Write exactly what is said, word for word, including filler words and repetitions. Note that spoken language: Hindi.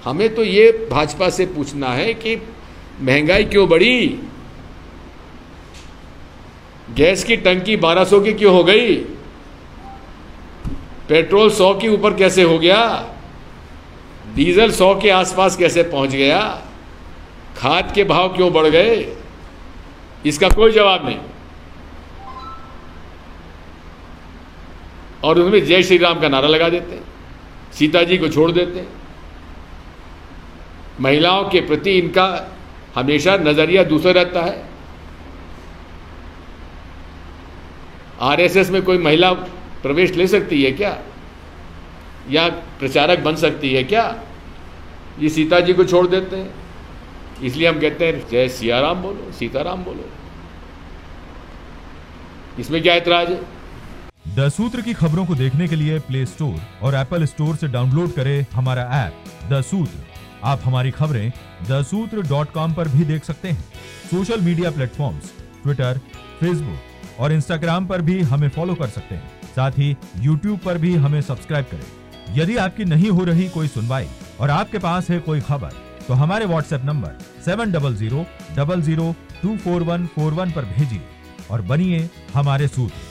हमें तो ये भाजपा से पूछना है कि महंगाई क्यों बढ़ी, गैस की टंकी बारह सौ की क्यों हो गई, पेट्रोल सौ के ऊपर कैसे हो गया, डीजल सौ के आसपास कैसे पहुंच गया, खाद के भाव क्यों बढ़ गए, इसका कोई जवाब नहीं। और उसमें जय श्री राम का नारा लगा देते हैं, सीता जी को छोड़ देते हैं। महिलाओं के प्रति इनका हमेशा नजरिया दूसरा रहता है। आरएसएस में कोई महिला प्रवेश ले सकती है क्या, या प्रचारक बन सकती है क्या? ये सीता जी को छोड़ देते हैं। इसलिए हम कहते हैं जय सियाराम बोलो, सीताराम बोलो। इसमें क्या ऐतराज है? द सूत्र की खबरों को देखने के लिए प्ले स्टोर और एप्पल स्टोर से डाउनलोड करें हमारा ऐप द सूत्र। आप हमारी खबरें द सूत्र डॉट कॉम पर भी देख सकते हैं। Social media platforms Twitter, Facebook और इंस्टाग्राम पर भी हमें फॉलो कर सकते हैं। साथ ही यूट्यूब पर भी हमें सब्सक्राइब करें। यदि आपकी नहीं हो रही कोई सुनवाई और आपके पास है कोई खबर, तो हमारे WhatsApp number seven double zero double zero two four one four one पर भेजिए और बनिए हमारे सूत्र।